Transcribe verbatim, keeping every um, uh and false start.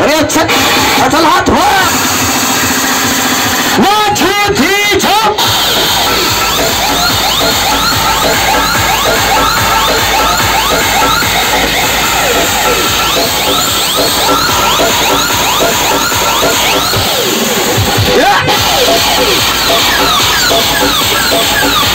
चल चल हाथ हो one two three jump Yeah!